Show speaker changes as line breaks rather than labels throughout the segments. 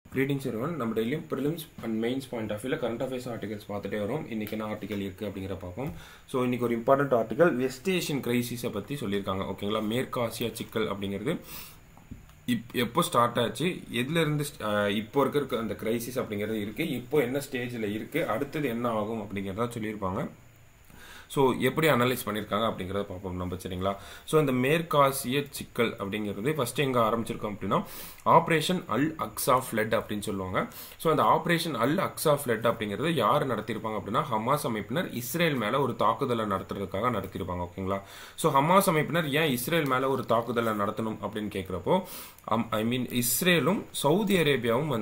Greetings everyone. நம்ம டெய்லியும் prelims and mains point of view current affairs articles பார்த்துட்டே வரோம். இன்னைக்கு என்ன ஆர்டிகல் இருக்கு அப்படிங்கற பார்ப்போம். சோ இன்னைக்கு ஒரு important article West Asian crisis பத்தி சொல்லிருக்காங்க. ஓகேங்களா? மேற்கு ஆசியா சிக்கல் அப்படிங்கிறது எப்போ ஸ்டார்ட் ஆச்சு, எதுல இருந்து இப்போ இருக்க அந்த கிரைசிஸ் அப்படிங்கிறது இருக்கு, இப்போ என்ன ஸ்டேஜ்ல இருக்கு, அடுத்து என்ன ஆகும் அப்படிங்கறத சொல்லிருப்பாங்க. ஸோ எப்படி அனலைஸ் பண்ணியிருக்காங்க அப்படிங்கிறத பார்ப்போம் நம்ம. சரிங்களா? ஸோ இந்த மேற்காசிய சிக்கல் அப்படிங்கிறது ஃபர்ஸ்ட் எங்கே ஆரம்பிச்சிருக்கோம் அப்படின்னா ஆப்ரேஷன் அல் அக்ஸா ஃப்ளட் அப்படின்னு சொல்லுவாங்க. ஸோ அந்த ஆப்ரேஷன் அல் அக்ஸா ஃப்ளட் அப்படிங்கிறது யார் நடத்தியிருப்பாங்க அப்படின்னா ஹமாஸ் அமைப்பினர் இஸ்ரேல் மேலே ஒரு தாக்குதலை நடத்துறதுக்காக நடத்தியிருப்பாங்க. ஓகேங்களா? ஸோ ஹமாஸ் அமைப்பினர் ஏன் இஸ்ரேல் மேலே ஒரு தாக்குதலை நடத்தணும் அப்படின்னு கேட்குறப்போ இஸ்ரேலும் சவுதி அரேபியாவும்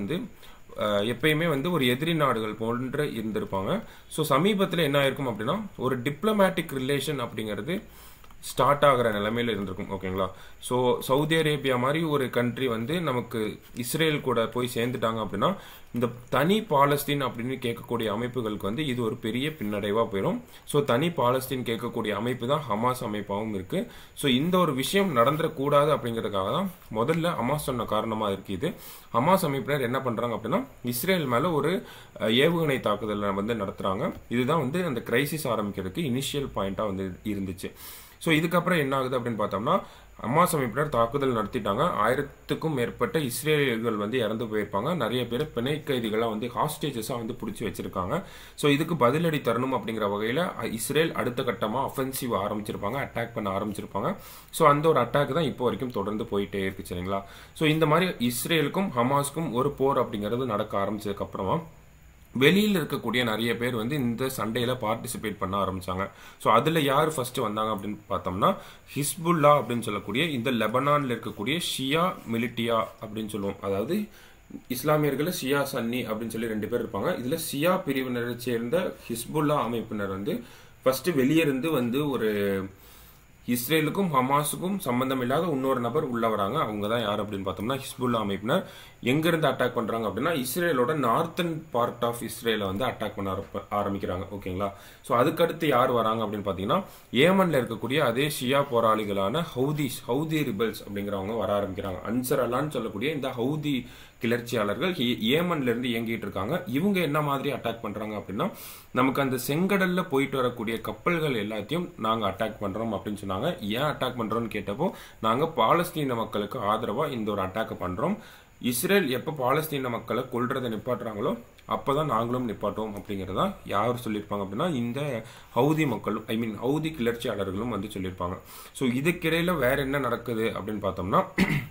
எப்பயுமே ஒரு எதிரி நாடுகள் போன்று இருந்திருப்பாங்க. ஸோ சமீபத்தில் என்ன ஆயிருக்கும் அப்படின்னா ஒரு டிப்ளமேட்டிக் ரிலேஷன் அப்படிங்கிறது ஸ்டார்ட் ஆகிற நிலைமையில இருந்திருக்கும். ஓகேங்களா? ஸோ சவுதி அரேபியா மாதிரி ஒரு கண்ட்ரி நமக்கு இஸ்ரேல் கூட போய் சேர்ந்துட்டாங்க அப்படின்னா இந்த தனி பாலஸ்தீன் அப்படின்னு கேட்கக்கூடிய அமைப்புகளுக்கு இது ஒரு பெரிய பின்னடைவா போயிடும். ஸோ தனி பாலஸ்தீன் கேட்கக்கூடிய அமைப்பு தான் ஹமாஸ் அமைப்பாகவும் இருக்கு. ஸோ இந்த ஒரு விஷயம் நடந்துடக்கூடாது அப்படிங்கிறதுக்காக தான் முதல்ல ஹமாஸ் சொன்ன காரணமா இருக்கு. இது ஹமாஸ் அமைப்பினர் என்ன பண்றாங்க அப்படின்னா இஸ்ரேல் மேல ஒரு ஏவுகணை தாக்குதல் நடத்துறாங்க. இதுதான் அந்த கிரைசிஸ் ஆரம்பிக்கிறதுக்கு இனிஷியல் பாயிண்டா இருந்துச்சு. ஸோ இதுக்கப்புறம் என்ன ஆகுது அப்படின்னு பார்த்தோம்னா ஹமாஸ் அமைப்பினர் தாக்குதல் நடத்திட்டாங்க. 1000க்கும் மேற்பட்ட இஸ்ரேலியர்கள் இறந்து போயிருப்பாங்க. நிறைய பேர் பிணை கைதிகளாக ஹாஸ்டேஜஸா பிடிச்சி வச்சிருக்காங்க. ஸோ இதுக்கு பதிலடி தரணும் அப்படிங்கிற வகையில் இஸ்ரேல் அடுத்த கட்டமாக அஃபென்சிவ் ஆரம்பிச்சிருப்பாங்க, அட்டாக் பண்ண ஆரம்பிச்சிருப்பாங்க. ஸோ அந்த ஒரு அட்டாக் தான் இப்போ வரைக்கும் தொடர்ந்து போயிட்டே இருக்கு. சரிங்களா? ஸோ இந்த மாதிரி இஸ்ரேலுக்கும் ஹமாஸ்க்கும் ஒரு போர் அப்படிங்கிறது நடக்க ஆரம்பிச்சதுக்கு அப்புறமா வெளியில் இருக்கக்கூடிய நிறைய பேர் இந்த சண்டையில பார்ட்டிசிபேட் பண்ண ஆரம்பிச்சாங்க. ஸோ அதுல யார் ஃபர்ஸ்ட் வந்தாங்க அப்படின்னு பார்த்தோம்னா ஹிஸ்புல்லா அப்படின்னு சொல்லக்கூடிய இந்த லெபனான்ல இருக்கக்கூடிய ஷியா மிலிட்டியா அப்படின்னு சொல்லுவோம். அதாவது இஸ்லாமியர்கள் ஷியா சன்னி அப்படின்னு சொல்லி 2 பேர் இருப்பாங்க. இதுல ஷியா பிரிவினரை சேர்ந்த ஹிஸ்புல்லா அமைப்பினர் ஃபர்ஸ்ட் வெளியிருந்து ஒரு இஸ்ரேலுக்கும் ஹமாஸுக்கும் சம்பந்தம் இல்லாத இன்னொரு நபர் உள்ள வராங்க. அவங்க தான் யார் அப்படின்னு பார்த்தோம்னா ஹிஸ்புல்லா அமைப்பினர். எங்க இருந்து அட்டாக் பண்றாங்க அப்படின்னா இஸ்ரேலோட நார்த்தன் பார்ட் ஆஃப் இஸ்ரேல அட்டாக் பண்ண ஆரம்பிக்கிறாங்க. ஓகேங்களா? ஸோ அதுக்கடுத்து யார் வராங்க அப்படின்னு பாத்தீங்கன்னா ஏமன்ல இருக்கக்கூடிய அதே ஷியா போராளிகளான ஹவுதி ரிபல்ஸ் அப்படிங்கிறவங்க வர ஆரம்பிக்கிறாங்க. அன்சர் அல்லான்னு சொல்லக்கூடிய இந்த ஹவுதி கிளர்ச்சியாளர்கள் ஏமன்ல இருந்து இயங்கிட்டு இருக்காங்க. இவங்க என்ன மாதிரி அட்டாக் பண்றாங்க அப்படின்னா நமக்கு அந்த செங்கடல்ல போயிட்டு வரக்கூடிய கப்பல்கள் எல்லாத்தையும் நாங்க அட்டாக் பண்றோம் அப்படின்னு சொன்னாங்க. ஏன் அட்டாக் பண்றோம்னு கேட்டப்போ நாங்க பாலஸ்தீன மக்களுக்கு ஆதரவா இந்த ஒரு அட்டாக் பண்றோம். இஸ்ரேல் எப்ப பாலஸ்தீன மக்களை கொல்றதை நிப்பாட்டுறாங்களோ அப்பதான் நாங்களும் நிப்பாட்டோம் அப்படிங்கறதா யார் சொல்லியிருப்பாங்க அப்படின்னா இந்த ஹவுதி மக்களும் ஹவுதி கிளர்ச்சியாளர்களும் சொல்லியிருப்பாங்க. ஸோ இதுக்கிடையில வேற என்ன நடக்குது அப்படின்னு பார்த்தோம்னா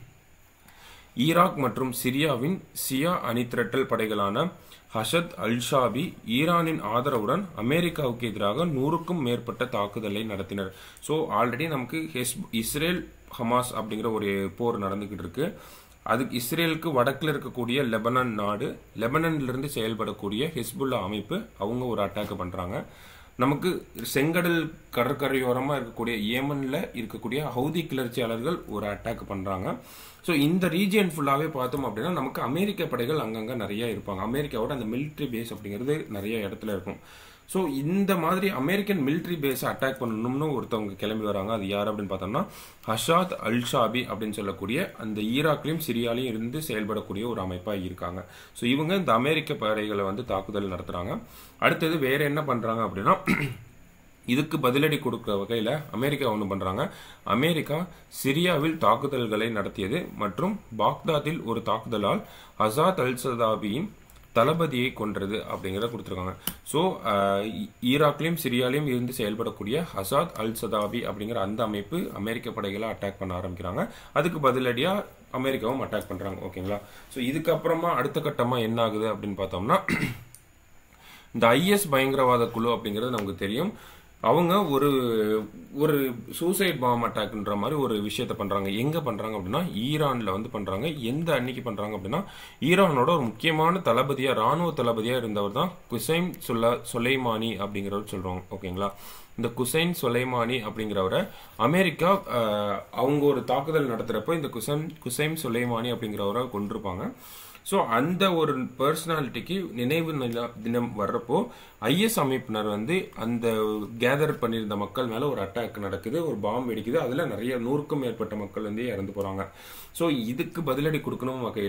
ஈராக் மற்றும் சிரியாவின் ஷியா அணிதிரட்டல் படைகளான ஹஷத் அல்-ஷாபி ஈரானின் ஆதரவுடன் அமெரிக்காவுக்கு எதிராக 100க்கும் மேற்பட்ட தாக்குதலை நடத்தினர். ஸோ ஆல்ரெடி நமக்கு இஸ்ரேல் ஹமாஸ் அப்படிங்கிற ஒரு போர் நடந்துகிட்டு இருக்கு. அதுக்கு இஸ்ரேலுக்கு வடக்கில் இருக்கக்கூடிய லெபனான் நாடு, லெபனான்ல இருந்து செயல்படக்கூடிய ஹிஸ்புல்லா அமைப்பு அவங்க ஒரு அட்டாக் பண்றாங்க. நமக்கு செங்கடல் கடற்கரையோரமா இருக்கக்கூடிய ஏமன்ல இருக்கக்கூடிய ஹவுதி கிளர்ச்சியாளர்கள் ஒரு அட்டாக் பண்றாங்க. ஸோ இந்த ரீஜியன் ஃபுல்லாவே பார்த்தோம் அப்படின்னா நமக்கு அமெரிக்க படைகள் அங்கங்க நிறைய இருப்பாங்க. அமெரிக்காவோட அந்த மிலிட்ரி பேஸ் அப்படிங்கிறது நிறைய இடத்துல இருக்கும். ஸோ இந்த மாதிரி அமெரிக்கன் மிலிட்ரி பேஸ் அட்டாக் பண்ணணும்னு ஒருத்தவங்க கிளம்பி வராங்க. அது யார் அப்படின்னு பார்த்தோம்னா ஹஷாத் அல்-ஷாபி அப்படின்னு சொல்லக்கூடிய அந்த ஈராக்லயும் சிரியாலையும் இருந்து செயல்படக்கூடிய ஒரு அமைப்பா இருக்காங்க. ஸோ இவங்க இந்த அமெரிக்க படைகளை தாக்குதல் நடத்துறாங்க. அடுத்தது வேற என்ன பண்றாங்க அப்படின்னா இதுக்கு பதிலடி கொடுக்கிற வகையில அமெரிக்கா ஒன்று பண்றாங்க. அமெரிக்கா சிரியாவில் தாக்குதல்களை நடத்தியது மற்றும் பாக்தாதில் ஒரு தாக்குதலால் அசாத் அல்-சதாபியின் தளபதியை கொன்றது அப்படிங்கிறத கொடுத்துருக்காங்க. ஸோ ஈராக்லயும் சிரியாலையும் இருந்து செயல்படக்கூடிய ஹசாத் அல்-சதாபி அப்படிங்கிற அந்த அமைப்பு அமெரிக்க படைகளை அட்டாக் பண்ண ஆரம்பிக்கிறாங்க. அதுக்கு பதிலடியா அமெரிக்காவும் அட்டாக் பண்றாங்க. ஓகேங்களா? ஸோ இதுக்கப்புறமா அடுத்த கட்டமா என்ன ஆகுது அப்படின்னு பார்த்தோம்னா இந்த ஐஎஸ் பயங்கரவாத குழு அப்படிங்கிறது நமக்கு தெரியும். அவங்க ஒரு சூசைட் பாம் அட்டாக்ன்ற மாதிரி ஒரு விஷயத்த பண்றாங்க. எங்க பண்றாங்க அப்படின்னா ஈரான்ல பண்றாங்க. எந்த அன்னைக்கு பண்றாங்க அப்படின்னா ஈரானோட ஒரு முக்கியமான தளபதியா, ராணுவ தளபதியா இருந்தவர் தான் குசைன் சுலைமானி அப்படிங்கிறவர் சொல்றாங்க. ஓகேங்களா? இந்த குசைன் சுலைமானி அப்படிங்கிறவரை அமெரிக்கா அவங்க ஒரு தாக்குதல் நடத்துறப்போ இந்த குசைன் சுலைமானி அப்படிங்கிறவரை கொண்டிருப்பாங்க. ஸோ அந்த ஒரு பர்சனாலிட்டிக்கு நினைவு தினம் வர்றப்போ ஐஎஸ் அமைப்பினர் அந்த கேதர் பண்ணியிருந்த மக்கள் மேல ஒரு அட்டாக் நடக்குது, ஒரு பாம்பு வெடிக்குது. அதுல நிறைய 100க்கும் மேற்பட்ட மக்கள் இறந்து போறாங்க. ஸோ இதுக்கு பதிலடி கொடுக்கணும் வகையில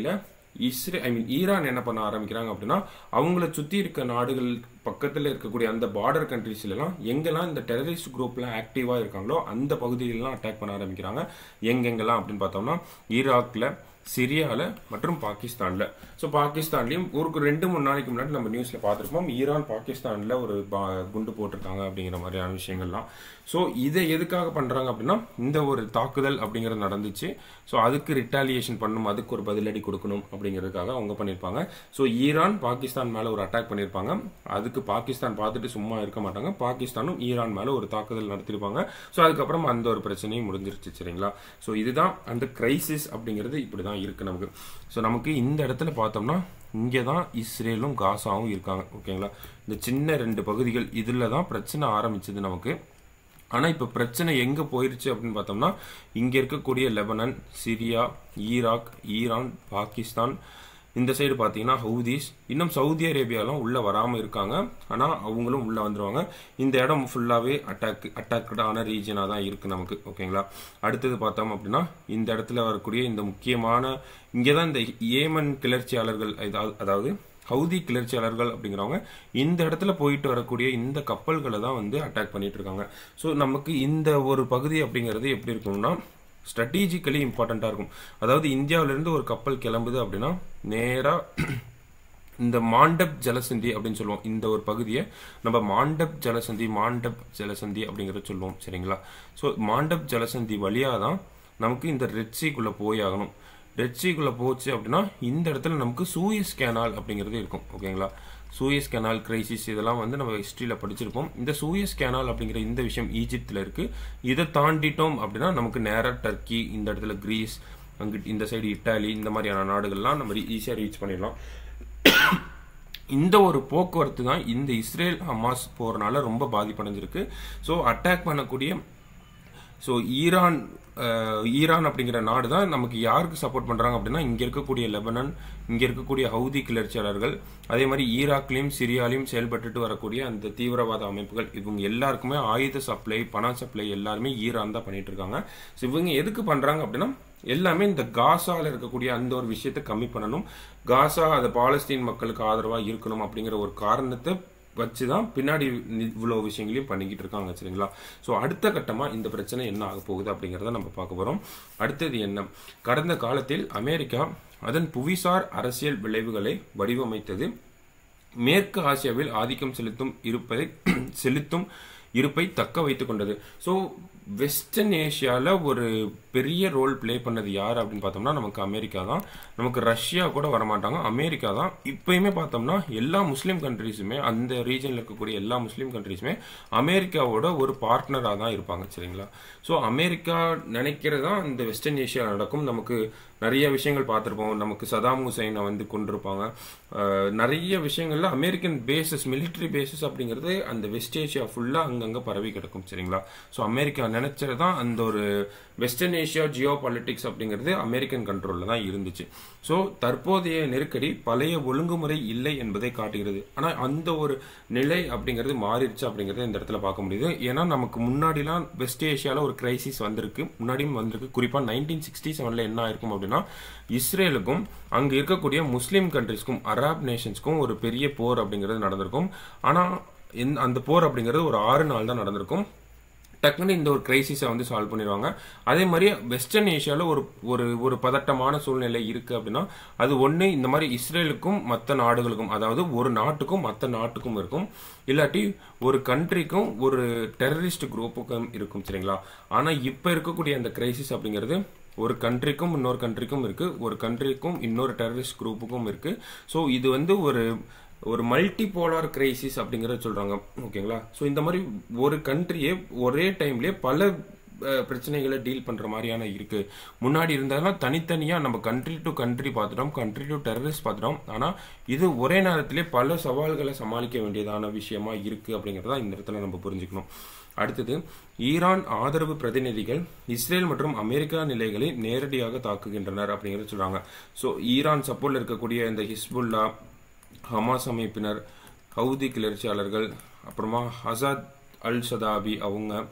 ஈரான் என்ன பண்ண ஆரம்பிக்கிறாங்க அப்படின்னா அவங்கள சுற்றி இருக்க நாடுகள் பக்கத்தில் இருக்கக்கூடிய அந்த பார்டர் கண்ட்ரீஸ்லாம் எங்கெல்லாம் இந்த டெரரிஸ்ட் குரூப்லாம் ஆக்டிவாக இருக்காங்களோ அந்த பகுதிகளெலாம் அட்டாக் பண்ண ஆரம்பிக்கிறாங்க. எங்கெங்கெல்லாம் அப்படின்னு பார்த்தோம்னா ஈராக்கில், சிரியாவில் மற்றும் பாகிஸ்தானில். ஸோ பாகிஸ்தான்லேயும் ஒரு 2-3 நாளைக்கு முன்னாடி நம்ம நியூஸில் பார்த்துருப்போம், ஈரான் பாகிஸ்தானில் ஒரு குண்டு போட்டிருக்காங்க அப்படிங்கிற மாதிரியான விஷயங்கள்லாம். ஸோ இதை எதுக்காக பண்ணுறாங்க அப்படின்னா இந்த ஒரு தாக்குதல் அப்படிங்கிறது நடந்துச்சு. ஸோ அதுக்கு ரிட்டாலியேஷன் பண்ணணும், அதுக்கு ஒரு பதிலடி கொடுக்கணும் அப்படிங்கிறதுக்காக அவங்க பண்ணியிருப்பாங்க. ஸோ ஈரான் பாகிஸ்தான் மேலே ஒரு அட்டாக் பண்ணியிருப்பாங்க. அதுக்கு பாகிஸ்தான் பார்த்துட்டு சும்மா இருக்க மாட்டாங்க, பாகிஸ்தானும் ஈரான் மேலே ஒரு தாக்குதல் நடத்திருப்பாங்க. ஸோ அதுக்கப்புறம் அந்த ஒரு பிரச்சனையும் முடிஞ்சிருச்சு. சரிங்களா? ஸோ இதுதான் அந்த கிரைசிஸ் அப்படிங்கிறது இப்படி தான் இருக்கு நமக்கு. ஸோ நமக்கு இந்த இடத்துல பார்த்தோம்னா இங்கே தான் இஸ்ரேலும் காசாவும் இருக்காங்க. ஓகேங்களா? இந்த சின்ன 2 பகுதிகள் இதில் தான் பிரச்சனை ஆரம்பிச்சது நமக்கு. ஆனால் இப்போ பிரச்சனை எங்கே போயிருச்சு அப்படின்னு பார்த்தோம்னா இங்கே இருக்கக்கூடிய Lebanon, Syria, Iraq, Iran, Pakistan, இந்த சைடு பார்த்தீங்கன்னா ஹவுதீஸ், இன்னும் சவுதி அரேபியாலாம் உள்ளே வராமல் இருக்காங்க. ஆனால் அவங்களும் உள்ளே வந்துடுவாங்க. இந்த இடம் ஃபுல்லாகவே அட்டாக்டான ரீஜனாக தான் இருக்குது நமக்கு. ஓகேங்களா? அடுத்தது பார்த்தோம் அப்படின்னா இந்த இடத்துல வரக்கூடிய இந்த முக்கியமான இங்கே தான் இந்த ஏமன் கிளர்ச்சியாளர்கள், அதாவது ஹவுதி கிளர்ச்சியாளர்கள் அப்படிங்கிறவங்க இந்த இடத்துல போயிட்டு வரக்கூடிய இந்த கப்பல்களை தான் வந்து அட்டாக் பண்ணிட்டு இருக்காங்க. ஸோ நமக்கு இந்த ஒரு பகுதி அப்படிங்கிறது எப்படி இருக்கும்னா ஸ்ட்ராட்டஜிக்கலி இம்பார்ட்டண்ட்டாக இருக்கும். அதாவது இந்தியாவிலேருந்து ஒரு கப்பல் கிளம்புது அப்படின்னா நேராக இந்த மாண்டப் ஜலசந்தி அப்படின்னு சொல்லுவோம். இந்த ஒரு பகுதியை நம்ம மாண்டப் ஜலசந்தி அப்படிங்கிறத சொல்லுவோம். சரிங்களா? ஸோ மாண்டப் ஜலசந்தி வழியாக தான் நமக்கு இந்த ரெட்சிக்குள்ளே போய் ஆகணும். ரெட்சிக்குள்ளே போச்சு அப்படின்னா இந்த இடத்துல நமக்கு சூயஸ் கேனால் அப்படிங்கிறது இருக்கும். ஓகேங்களா? சூயஸ் கேனால் கிரைசிஸ் இதெல்லாம் வந்து நம்ம ஹிஸ்ட்ரியில் படிச்சிருப்போம். இந்த சூயஸ் கேனால் அப்படிங்கிற இந்த விஷயம் ஈஜிப்தில் இருக்குது. இதை தாண்டிட்டோம் அப்படின்னா நமக்கு நேராக டர்க்கி, இந்த இடத்துல கிரீஸ், அங்கிட்டு இந்த சைடு இட்டாலி, இந்த மாதிரியான நாடுகள்லாம் நம்ம ஈஸியாக ரீச் பண்ணிடலாம். இந்த ஒரு போக்குவரத்து தான் இந்த இஸ்ரேல் ஹமாஸ் போறனால ரொம்ப பாதிப்படைஞ்சிருக்கு. ஸோ அட்டாக் பண்ணக்கூடிய ஈரான் அப்படிங்கிற நாடு தான் நமக்கு யாருக்கு சப்போர்ட் பண்றாங்க அப்படின்னா இங்க இருக்கக்கூடிய லெபனான், இங்க இருக்கக்கூடிய ஹவுதி கிளர்ச்சியாளர்கள், அதே மாதிரி ஈராக்லயும் சிரியாலையும் செயல்பட்டு வரக்கூடிய அந்த தீவிரவாத அமைப்புகள், இவங்க எல்லாருக்குமே ஆயுத சப்ளை, பண சப்ளை எல்லாருமே ஈரான் தான் பண்ணிட்டு இருக்காங்க. ஸோ இவங்க எதுக்கு பண்றாங்க அப்படின்னா எல்லாமே இந்த காசால இருக்கக்கூடிய அந்த ஒரு விஷயத்தை கம்மி பண்ணணும், காசா அது பாலஸ்தீன் மக்களுக்கு ஆதரவா இருக்கணும் அப்படிங்கிற ஒரு காரணத்தை வச்சுதான் பின்னாடி இவ்வளவு விஷயங்களையும் பண்ணிக்கிட்டு இருக்காங்க. சரிங்களா? ஸோ அடுத்த கட்டமா இந்த பிரச்சனை என்ன ஆக போகுது அப்படிங்கிறத நம்ம பார்க்க போறோம். அடுத்தது என்ன, கடந்த காலத்தில் அமெரிக்கா அதன் புவிசார் அரசியல் விளைவுகளை வடிவமைத்தது மேற்கு ஆசியாவில் ஆதிக்கம் செலுத்தும் இருப்பை தக்க வைத்துக் கொண்டது. ஸோ வெஸ்டர்ன் ஏஷியாவில் ஒரு பெரிய ரோல் பிளே பண்ணது யார் அப்படின்னு பார்த்தோம்னா நமக்கு அமெரிக்கா தான். நமக்கு ரஷ்யா கூட வரமாட்டாங்க, அமெரிக்கா தான். இப்பயுமே பார்த்தோம்னா எல்லா முஸ்லீம் கண்ட்ரீஸுமே, அந்த ரீஜனில் இருக்கக்கூடிய எல்லா முஸ்லீம் கண்ட்ரீஸுமே அமெரிக்காவோட ஒரு பார்ட்னராக தான் இருப்பாங்க. சரிங்களா? ஸோ அமெரிக்கா நினைக்கிறதா அந்த வெஸ்டர்ன் ஏஷியா நடக்கும். நமக்கு நிறைய விஷயங்கள் பார்த்துருப்போம். நமக்கு சதாம் ஹுசைனை வந்து கொண்டிருப்பாங்க. நிறைய விஷயங்கள்ல அமெரிக்கன் பேசஸ், மிலிட்ரி பேசஸ் அப்படிங்கிறது அந்த வெஸ்ட் ஏஷியா ஃபுல்லா அங்கங்க பரவி கிடக்கும். சரிங்களா? ஸோ அமெரிக்கா நினைச்சதான் அந்த ஒரு வெஸ்டர்ன் ஏஷியா ஜியோ பாலிட்டிக்ஸ் அப்படிங்கிறது அமெரிக்கன் கண்ட்ரோல்ல தான் இருந்துச்சு. ஸோ தற்போதைய நெருக்கடி பழைய ஒழுங்குமுறை இல்லை என்பதை காட்டுகிறது. ஆனால் அந்த ஒரு நிலை அப்படிங்கிறது மாறிடுச்சு அப்படிங்கறத இந்த இடத்துல பார்க்க முடியுது. ஏன்னா நமக்கு முன்னாடிலாம் வெஸ்ட் ஏஷியால ஒரு கிரைசிஸ் வந்திருக்கு, முன்னாடியும் வந்திருக்கு. குறிப்பா 1967 என்ன ஆயிருக்கும் அப்படின்னா இஸ்ரேலுக்கும் அங்க இருக்கக்கூடிய முஸ்லீம் கண்ட்ரிஸ்க்கும் அரப் நேஷன்ஸ்க்கும் ஒரு பெரிய போர் அப்படிங்கிறது நடந்திருக்கும். ஆனா அந்த போர் அப்படிங்கிறது ஒரு 6 நாள் தான் நடந்திருக்கும். டக்குன்னு இந்த ஒரு கிரைசிஸை வந்து சால்வ் பண்ணிடுவாங்க. அதே மாதிரி வெஸ்டர்ன் ஏஷியாவில் ஒரு பதட்டமான சூழ்நிலை இருக்கு அப்படின்னா அது ஒன்று இந்த மாதிரி இஸ்ரேலுக்கும் மற்ற நாடுகளுக்கும், அதாவது ஒரு நாட்டுக்கும் மற்ற நாட்டுக்கும் இருக்கும், இல்லாட்டி ஒரு கண்ட்ரிக்கும் ஒரு டெரரிஸ்ட் குரூப்புக்கும் இருக்கும். சரிங்களா? ஆனால் இப்போ இருக்கக்கூடிய அந்த கிரைசிஸ் அப்படிங்கிறது ஒரு கண்ட்ரிக்கும் இன்னொரு கண்ட்ரிக்கும் இருக்கு, ஒரு கண்ட்ரிக்கும் இன்னொரு டெரரிஸ்ட் குரூப்புக்கும் இருக்கு. ஸோ இது வந்து ஒரு மல்டி போலார் கிரைசிஸ் அப்படிங்கறத சொல்றாங்க. ஓகேங்களா? ஸோ இந்த மாதிரி ஒரு கண்ட்ரியே ஒரே டைம்லயே பல பிரச்சனைகளை டீல் பண்ற மாதிரியான இருக்கு. முன்னாடி இருந்தாலும் தனித்தனியா நம்ம கண்ட்ரி டு கண்ட்ரி பார்த்துட்டோம், கண்ட்ரி டு டெரரிஸ்ட் பார்த்துட்டோம். ஆனா இது ஒரே நேரத்திலே பல சவால்களை சமாளிக்க வேண்டியதான விஷயமா இருக்கு அப்படிங்கறத இந்த இடத்துல நம்ம புரிஞ்சுக்கணும். அடுத்தது, ஈரான் ஆதரவு பிரதிநிதிகள் இஸ்ரேல் மற்றும் அமெரிக்கா நிலைகளை நேரடியாக தாக்குகின்றனர் அப்படிங்கறத சொல்றாங்க. ஸோ ஈரான் சப்போர்ட்ல இருக்கக்கூடிய இந்த ஹிஸ்புல்லா, ஹமாஸ் அமைப்பினர், ஹவுதி கிளர்ச்சியாளர்கள், அப்புறமா ஹசாத் அல் சதாபி அவங்க,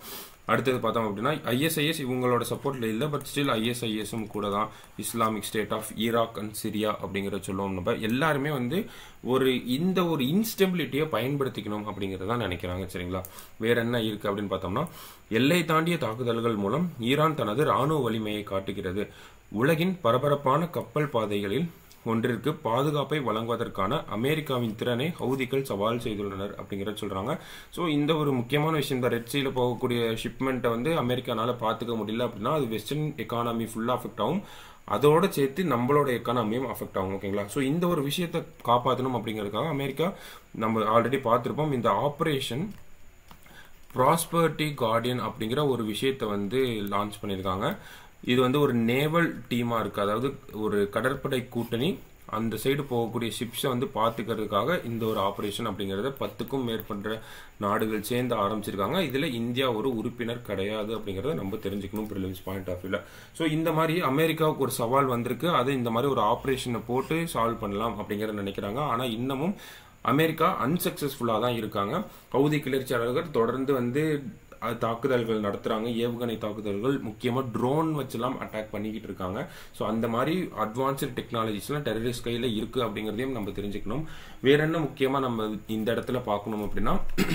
அடுத்தது பார்த்தோம் அப்படின்னா ISIS இவங்களோட சப்போர்ட்டில் இல்லை, பட் ஸ்டில் ISISம் கூட தான் Islamic State of Iraq and Syria அப்படிங்கிற சொல்லுவோம். நம்ம எல்லாருமே வந்து இந்த ஒரு இன்ஸ்டெபிலிட்டியை பயன்படுத்திக்கணும் அப்படிங்கிறதான் நினைக்கிறாங்க. சரிங்களா, வேற என்ன இருக்கு அப்படின்னு பார்த்தோம்னா, எல்லை தாண்டிய தாக்குதல்கள் மூலம் ஈரான் தனது ராணுவ வலிமையை காட்டுகிறது. உலகின் பரபரப்பான கப்பல் பாதைகளில் ஒன்றிற்கு பாதுகாப்பை வழங்குவதற்கான அமெரிக்காவின் திறனை ஹவுதிகள் சவால் செய்துள்ளனர் அப்படிங்கிறத சொல்றாங்க. ஸோ இந்த ஒரு முக்கியமான விஷயம் தான். ரெட் சீல போகக்கூடிய ஷிப்மெண்ட்டை வந்து அமெரிக்கானால பார்த்துக்க முடியல அப்படின்னா அது வெஸ்டர்ன் எக்கானமி ஃபுல்லாக அஃபெக்ட் ஆகும், அதோட சேர்த்து நம்மளோட எக்கானமியும் அஃபெக்ட் ஆகும். ஓகேங்களா, ஸோ இந்த ஒரு விஷயத்தை காப்பாற்றணும் அப்படிங்கிறதுக்காக அமெரிக்கா, நம்ம ஆல்ரெடி பார்த்துருப்போம், இந்த ஆப்ரேஷன் ப்ராஸ்பரிட்டி கார்டியன் அப்படிங்கிற ஒரு விஷயத்தை வந்து லான்ச் பண்ணியிருக்காங்க. இது வந்து ஒரு நேவல் டீமாக இருக்குது, அதாவது ஒரு கடற்படை கூட்டணி அந்த சைடு போகக்கூடிய ஷிப்ஸை வந்து பார்த்துக்கிறதுக்காக இந்த ஒரு ஆப்ரேஷன் அப்படிங்கிறத 10க்கும் மேற்பட்ட நாடுகள் சேர்ந்து ஆரம்பிச்சிருக்காங்க. இதில் இந்தியா ஒரு உறுப்பினர் கிடையாது அப்படிங்கிறத நம்ம தெரிஞ்சுக்கணும் ப்ரிலிம்ஸ் பாயிண்ட் ஆஃப் வியூவில். ஸோ இந்த மாதிரி அமெரிக்காவுக்கு ஒரு சவால் வந்திருக்கு, அது இந்த மாதிரி ஒரு ஆப்ரேஷனை போட்டு சால்வ் பண்ணலாம் அப்படிங்கிறத நினைக்கிறாங்க. ஆனால் இன்னமும் அமெரிக்கா அன்சக்சஸ்ஃபுல்லாக தான் இருக்காங்க. ஹவுதி கிளர்ச்சியாளர்கள் தொடர்ந்து வந்து தாக்குதல்கள் நடத்துறாங்க, ஏவுகணை தாக்குதல்கள், முக்கியமாக ட்ரோன் வச்செல்லாம் அட்டாக் பண்ணிக்கிட்டு இருக்காங்க. ஸோ அந்த மாதிரி அட்வான்ஸ்டு டெக்னாலஜிஸ்லாம் டெரரிஸ்ட் கையில் இருக்கு அப்படிங்கிறதையும் நம்ம தெரிஞ்சுக்கணும். வேற என்ன முக்கியமாக நம்ம இந்த இடத்துல பார்க்கணும் அப்படின்னா,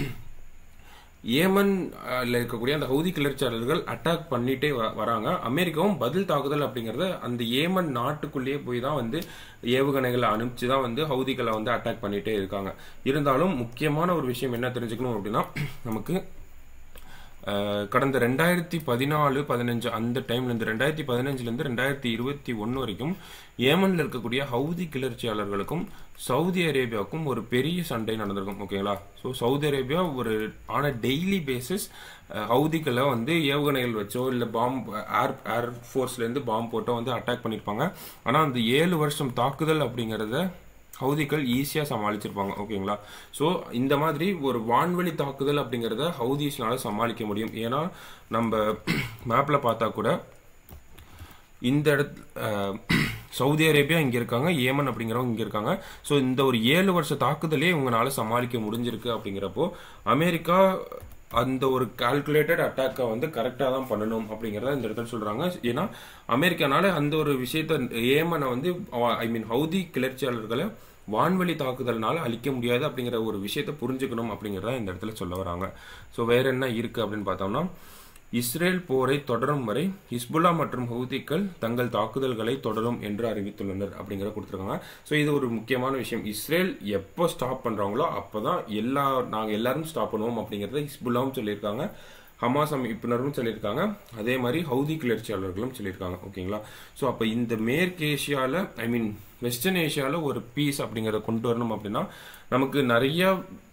ஏமன்ல இருக்கக்கூடிய அந்த ஹவுதி கிளர்ச்சியாளர்கள் அட்டாக் பண்ணிட்டே வராங்க. அமெரிக்காவும் பதில் தாக்குதல் அப்படிங்கறத அந்த ஏமன் நாட்டுக்குள்ளேயே போய் தான் வந்து ஏவுகணைகளை அனுப்பிச்சு தான் வந்து ஹவுதிகளை வந்து அட்டாக் பண்ணிட்டே இருக்காங்க. இருந்தாலும் முக்கியமான ஒரு விஷயம் என்ன தெரிஞ்சுக்கணும் அப்படின்னா, நமக்கு கடந்த 2014-15 அந்த டைம்லேருந்து 2015 2021 வரைக்கும் ஏமன்ல இருக்கக்கூடிய ஹவுதி கிளர்ச்சியாளர்களுக்கும் சவுதி அரேபியாவுக்கும் ஒரு பெரிய சண்டை நடந்திருக்கும். ஓகேங்களா, ஸோ சவுதி அரேபியா ஒரு டெய்லி பேசிஸ் ஹவுதிகளை வந்து ஏவுகணைகள் வச்சோ இல்லை ஏர் ஃபோர்ஸ்லேருந்து பாம்பு போட்டோ வந்து அட்டாக் பண்ணியிருப்பாங்க. ஆனால் அந்த 7 வருஷம் தாக்குதல் அப்படிங்கிறத ஹவுதிகள் ஈஸியாக சமாளிச்சிருப்பாங்க. ஓகேங்களா, ஸோ இந்த மாதிரி ஒரு வான்வெளி தாக்குதல் அப்படிங்கிறத ஹவுதிஸ்னால சமாளிக்க முடியும். ஏன்னா நம்ம மேப்பில் பார்த்தா கூட இந்த சவுதி அரேபியா இங்கே இருக்காங்க, ஏமன் அப்படிங்கிறவங்க இங்கே இருக்காங்க. ஸோ இந்த ஒரு 7 வருஷ தாக்குதலே இவங்களால சமாளிக்க முடிஞ்சிருக்கு. அப்படிங்கிறப்போ அமெரிக்கா அந்த ஒரு கால்குலேட்டட் அட்டாக்கை வந்து கரெக்டாக தான் பண்ணணும் அப்படிங்கிறத இந்த இடத்துல சொல்றாங்க. ஏன்னா அமெரிக்கானால அந்த ஒரு விஷயத்த ஏமனை வந்து ஹவுதி கிளர்ச்சியாளர்களை வான்வெளி தாக்குதல்னால அழிக்க முடியாது அப்படிங்கிற ஒரு விஷயத்தை புரிஞ்சுக்கணும் அப்படிங்கிறத இந்த இடத்துல சொல்ல வராங்க. ஸோ வேற என்ன இருக்கு அப்படின்னு பார்த்தோம்னா, இஸ்ரேல் போரை தொடரும் வரை ஹிஸ்புல்லா மற்றும் ஹவுதிகள் தங்கள் தாக்குதல்களை தொடரும் என்று அறிவித்துள்ளனர் அப்படிங்கிற கொடுத்துருக்காங்க. ஸோ இது ஒரு முக்கியமான விஷயம். இஸ்ரேல் எப்போ ஸ்டாப் பண்றாங்களோ அப்போதான் நாங்கள் எல்லாரும் ஸ்டாப் பண்ணுவோம் அப்படிங்கிறத ஹிஸ்புல்லாவும் சொல்லியிருக்காங்க, ஹமாஸ் அமைப்பினரும் சொல்லியிருக்காங்க, அதே மாதிரி ஹவுதி கிளர்ச்சியாளர்களும் சொல்லியிருக்காங்க. ஓகேங்களா, ஸோ அப்போ இந்த மேற்கு ஏஷியாவில் வெஸ்டர்ன் ஏஷியாவில் ஒரு பீஸ் அப்படிங்கிறத கொண்டு வரணும் அப்படின்னா நமக்கு நிறைய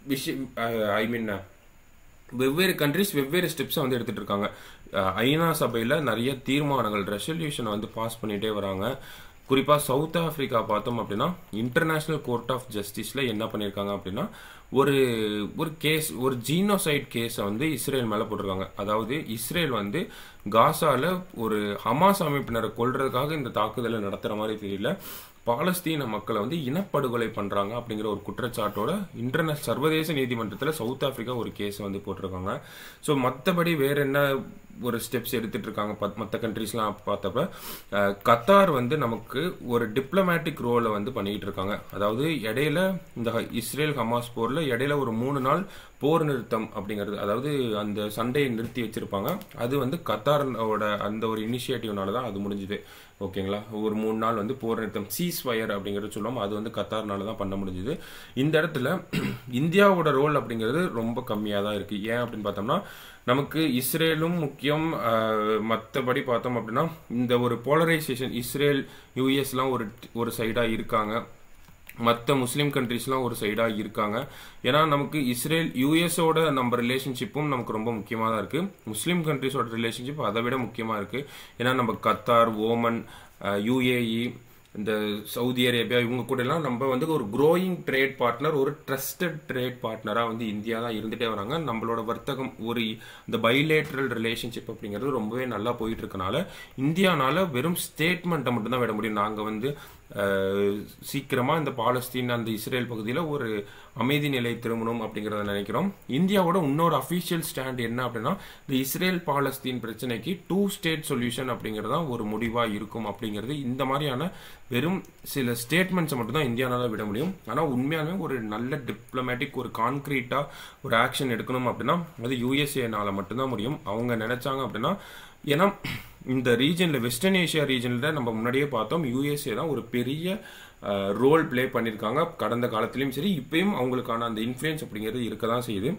விஷயம் வெவ்வேறு கண்ட்ரிஸ் வெவ்வேறு ஸ்டெப்ஸை வந்து எடுத்துட்டு இருக்காங்க. ஐநா சபையில் நிறைய தீர்மானங்கள் ரெசல்யூஷனை வந்து பாஸ் பண்ணிட்டே வராங்க. குறிப்பாக சவுத் ஆப்பிரிக்கா பார்த்தோம் அப்படின்னா இன்டர்நேஷனல் கோர்ட் ஆஃப் ஜஸ்டிஸில் என்ன பண்ணியிருக்காங்க அப்படின்னா ஒரு கேஸ், ஒரு ஜீனோசைட் கேஸை வந்து இஸ்ரேல் மேலே போட்டிருக்காங்க. அதாவது இஸ்ரேல் வந்து காசாவில் ஒரு ஹமாஸ் அமைப்பினரை கொல்றதுக்காக இந்த தாக்குதலை நடத்துகிற மாதிரி தெரியல, பாலஸ்தீன மக்களை வந்து இனப்படுகொலை பண்றாங்க அப்படிங்கிற ஒரு குற்றச்சாட்டோட சர்வதேச நீதிமன்றத்தில் சவுத் ஆப்பிரிக்கா ஒரு கேஸ் வந்து போட்டிருக்காங்க. ஸோ மற்றபடி வேற என்ன ஒரு ஸ்டெப்ஸ் எடுத்துட்டு இருக்காங்க மற்ற கண்ட்ரிஸ்லாம் பார்த்தப்ப, கத்தார் வந்து நமக்கு ஒரு டிப்ளமேட்டிக் ரோலை வந்து பண்ணிட்டு இருக்காங்க. அதாவது இடையில இந்த இஸ்ரேல் ஹமாஸ் போர்ல இடையில ஒரு 3 நாள் போர் நிறுத்தம் அப்படிங்கிறது, அதாவது அந்த சண்டையை நிறுத்தி வச்சிருப்பாங்க. அது வந்து கத்தாரோட அந்த ஒரு இனிஷியேட்டிவ்னால தான் அது முடிஞ்சுது. ஓகேங்களா, ஒரு 3 நாள் வந்து போர் நிறுத்தம் சீஸ் ஃபயர் அப்படிங்கிறது சொல்லுவோம், அது வந்து கத்தார்னால தான் பண்ண முடிஞ்சுது. இந்த இடத்துல இந்தியாவோட ரோல் அப்படிங்கிறது ரொம்ப கம்மியாக தான் இருக்கு. ஏன் அப்படின்னு பார்த்தோம்னா, நமக்கு இஸ்ரேலும் முக்கியம், மற்றபடி பார்த்தோம் அப்படின்னா இந்த ஒரு போலரைசேஷன் இஸ்ரேல் யூஎஸ்லாம் ஒரு சைடாக இருக்காங்க, மற்ற முஸ்லீம் கண்ட்ரிஸ்லாம் ஒரு சைடாக இருக்காங்க. ஏன்னா நமக்கு இஸ்ரேல் யூஎஸோட நம்ம ரிலேஷன்ஷிப்பும் நமக்கு ரொம்ப முக்கியமாக தான் இருக்குது. முஸ்லீம் கண்ட்ரிஸோட ரிலேஷன்ஷிப் அதை விட முக்கியமாக இருக்குது. ஏன்னா நம்ம கத்தார், ஓமன், யுஏஇ, இந்த சவுதி அரேபியா இவங்க கூட எல்லாம் நம்ம வந்து ஒரு க்ரோயிங் ட்ரேட் பார்ட்னர், ஒரு ட்ரஸ்டட் ட்ரேட் பார்ட்னராக வந்து இந்தியா தான் இருந்துகிட்டே வராங்க. நம்மளோட வர்த்தகம் இந்த பைலேட்ரல் ரிலேஷன்ஷிப் அப்படிங்கிறது ரொம்பவே நல்லா போயிட்டு இருக்கனால இந்தியானால வெறும் ஸ்டேட்மெண்ட்டை மட்டும் தான் விட முடியும். நாங்கள் வந்து சீக்கிரமாக இந்த பாலஸ்தீன் அந்த இஸ்ரேல் பகுதியில் ஒரு அமைதி நிலை திரும்பணும் அப்படிங்கிறத நினைக்கிறோம். இந்தியாவோட இன்னொரு அஃபிஷியல் ஸ்டாண்ட் என்ன அப்படின்னா இந்த இஸ்ரேல் பாலஸ்தீன் பிரச்சனைக்கு 2 ஸ்டேட் சொல்யூஷன் அப்படிங்கிறது தான் ஒரு முடிவாக இருக்கும் அப்படிங்கிறது. இந்த மாதிரியான வெறும் சில ஸ்டேட்மெண்ட்ஸை மட்டும் தான் இந்தியானால விட முடியும். ஆனால் உண்மையாலுமே ஒரு நல்ல டிப்ளமேட்டிக் ஒரு கான்கிரீட்டாக ஒரு ஆக்ஷன் எடுக்கணும் அப்படின்னா அது யூஎஸ்ஏனால மட்டும்தான் முடியும். அவங்க நினைச்சாங்க அப்படின்னா, ஏன்னா இந்த ரீஜனில் வெஸ்டர்ன் ஏஷியா ரீஜனில் நம்ம முன்னாடியே பார்த்தோம் யூஎஸ்ஏ தான் ஒரு பெரிய ரோல் பிளே பண்ணியிருக்காங்க கடந்த காலத்திலையும் சரி, இப்பயும் அவங்களுக்கான அந்த இன்ஃப்ளூயன்ஸ் அப்படிங்கிறது இருக்க தான் செய்யுது.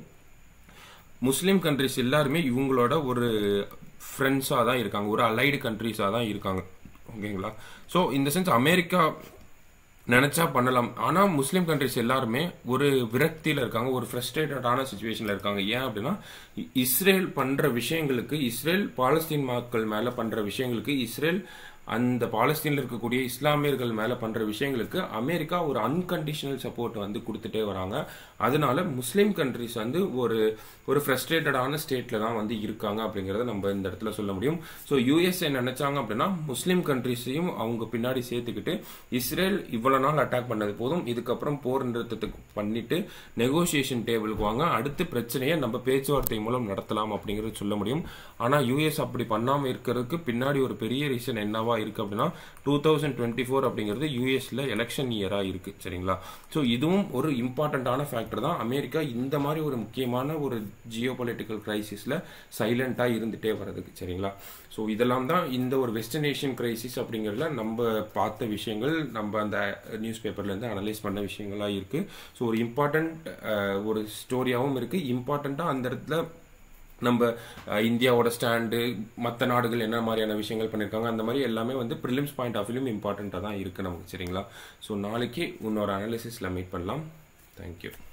முஸ்லீம் கண்ட்ரிஸ் எல்லாருமே இவங்களோட ஒரு ஃப்ரெண்ட்ஸாக தான் இருக்காங்க, ஒரு அலைடு கண்ட்ரிஸாக தான் இருக்காங்க. ஓகேங்களா? ஸோ இந்த சென்ஸ் அமெரிக்கா நினைச்சா பண்ணலாம். ஆனால் முஸ்லீம் கண்ட்ரிஸ் எல்லாருமே ஒரு விரக்தியில் இருக்காங்க, ஒரு ஃப்ரஸ்ட்ரேட்டடான சுச்சுவேஷனில் இருக்காங்க. ஏன் அப்படின்னா இஸ்ரேல் பண்ணுற விஷயங்களுக்கு, இஸ்ரேல் பாலஸ்தீன் மக்கள் மேலே பண்ணுற விஷயங்களுக்கு, இஸ்ரேல் அந்த பாலஸ்தீனில் இருக்கக்கூடிய இஸ்லாமியர்கள் மேலே பண்ணுற விஷயங்களுக்கு அமெரிக்கா ஒரு அன்கண்டிஷனல் சப்போர்ட் வந்து கொடுத்துட்டே வராங்க. அதனால முஸ்லீம் கண்ட்ரிஸ் வந்து ஒரு ஃப்ரஸ்ட்ரேட்டடான ஸ்டேட்டில் தான் வந்து இருக்காங்க அப்படிங்கிறத நம்ம இந்த இடத்துல சொல்ல முடியும். ஸோ யூஎஸ்ஏ நினைச்சாங்க அப்படின்னா முஸ்லீம் கண்ட்ரிஸையும் அவங்க பின்னாடி சேர்த்துக்கிட்டு இஸ்ரேல் இவ்வளோ நாள் அட்டாக் பண்ணது போதும், இதுக்கப்புறம் போர் நிறுத்தத்துக்கு பண்ணிட்டு நெகோசியேஷன் டேபிளுக்கு வாங்க, அடுத்த பிரச்சனையை நம்ம பேச்சுவார்த்தை மூலம் நடத்தலாம் அப்படிங்கிறது சொல்ல முடியும். ஆனால் யூஎஸ் அப்படி பண்ணாமல் இருக்கிறதுக்கு பின்னாடி ஒரு பெரிய ரீசன் என்னவா இருக்கு அப்படின்னா 2024 அப்படிங்கிறது யூஎஸ்ல எலெக்ஷன் இயரா இருக்கு. சரிங்களா? ஸோ இதுவும் ஒரு இம்பார்ட்டன்டான ஃபேக்டர் தான். அமெரிக்கா இந்த மாதிரி ஒரு முக்கியமான ஒரு ஜியோ பொலிட்டிக்கல் கிரைசிஸ்ல சைலண்டா இருந்துட்டே வர்றதுக்கு. சரிங்களா? ஸோ இதெல்லாம் தான் இந்த ஒரு வெஸ்டர்ன் ஏஷியன் கிரைசிஸ் அப்படிங்கிறதுல நம்ம பார்த்த விஷயங்கள், நம்ம அந்த நியூஸ் பேப்பர்ல இருந்து அனலைஸ் பண்ண விஷயங்களா இருக்கு. ஸோ ஒரு இம்பார்ட்டன்ட் ஒரு ஸ்டோரியாகவும் இருக்கு. இம்பார்ட்டண்டா அந்த இடத்துல நம்ம இந்தியாவோட ஸ்டாண்டு, மற்ற நாடுகள் என்ன மாதிரியான விஷயங்கள் பண்ணியிருக்காங்க, அந்த மாதிரி எல்லாமே வந்து ப்ரிலிம்ஸ் பாயிண்ட் ஆஃப் வியூலும் இம்பார்ட்டண்ட்டாக தான் இருக்குது நமக்கு. சரிங்களா? ஸோ நாளைக்கு இன்னொரு அனாலிசிஸில் மீட் பண்ணலாம். தேங்க்யூ.